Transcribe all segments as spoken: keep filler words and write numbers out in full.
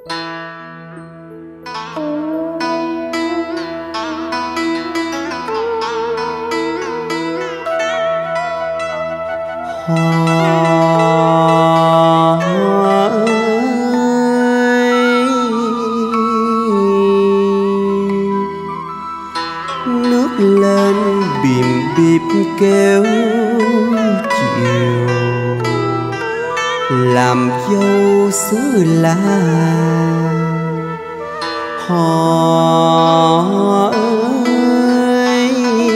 Nước lên bìm bịp kêu chiều, làm dâu xứ lạ họ ơi,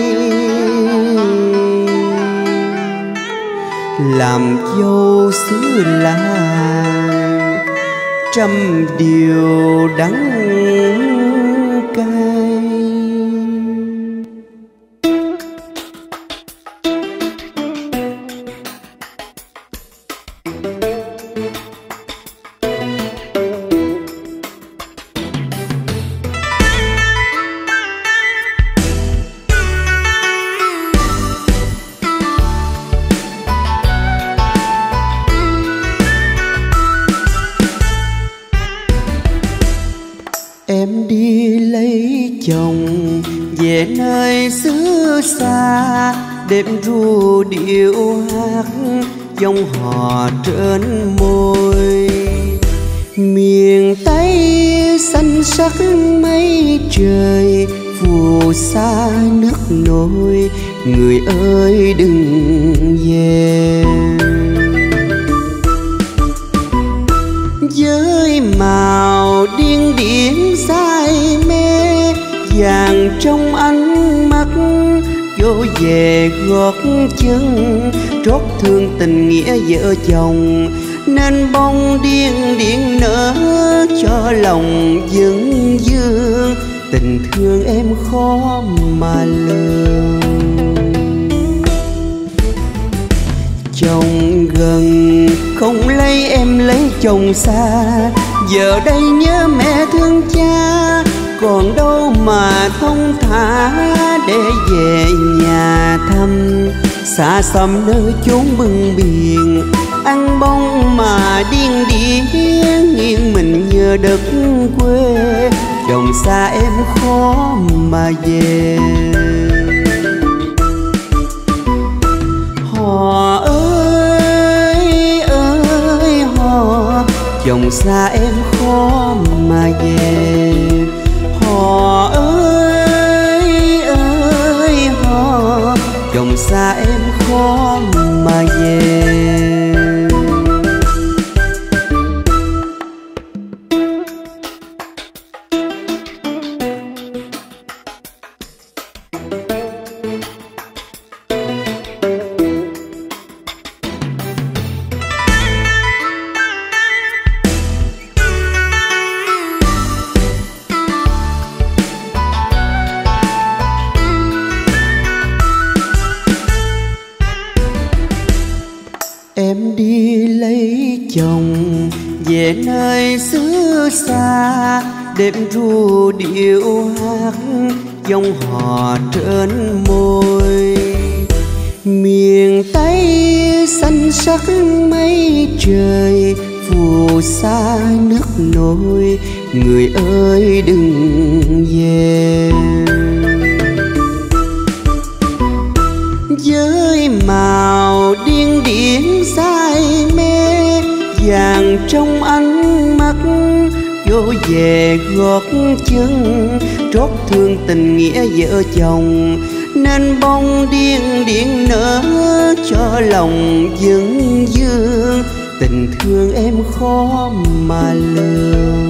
làm dâu xứ lạ trăm điều đắng cay. Em đi lấy chồng về nơi xứ xa, đêm ru điệu hát dòng hò trên môi. Miền Tây xanh sắc mây trời, phù sa nước nổi, người ơi đừng về. Với màu điên điển say mê, vàng trong ánh mắt vô về gót chân, trót thương tình nghĩa vợ chồng, nên bông điên điển nở cho lòng dưng dương. Tình thương em khó mà lường, chồng gần không lấy em lấy chồng xa, giờ đây nhớ mẹ thương cha, còn đâu mà thông thả để về nhà thăm. Xa xăm nơi chốn bưng biển, ăn bông mà điên điển, nghiêng mình nhờ đất quê, chồng xa em khó mà về. Họ ơi ơi họ, chồng xa em khó mà về. Họ ơi ơi họ, chồng xa em khó mà về. Em đi lấy chồng về nơi xứ xa, đêm ru điệu hát dòng hò trên môi. Miền Tây xanh sắc mây trời, phù sa nước nổi, người ơi đừng về. Với màu điên điển say mê, vàng trong ánh mắt vô về gót chân, trót thương tình nghĩa vợ chồng, nên bông điên điển nở cho lòng dưng dương. Tình thương em khó mà lường,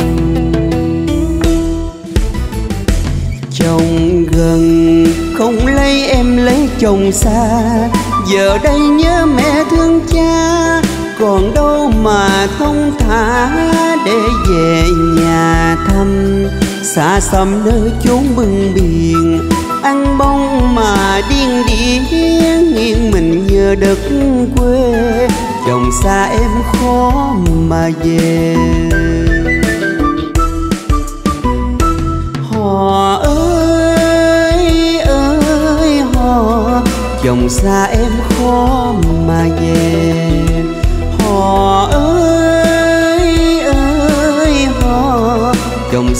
chồng gần không lấy em lấy chồng xa, giờ đây nhớ mẹ thương cha, còn đâu mà thông thả để về nhà thăm. Xa xăm nơi chốn bưng biển, ăn bông mà điên điển, nghiêng mình nhờ đất quê, chồng xa em khó mà về. Họ ơi ơi họ, chồng xa em khó mà về. Họ ơi ơi họ,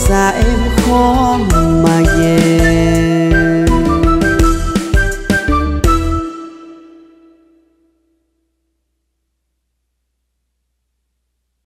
xa em khó mà về.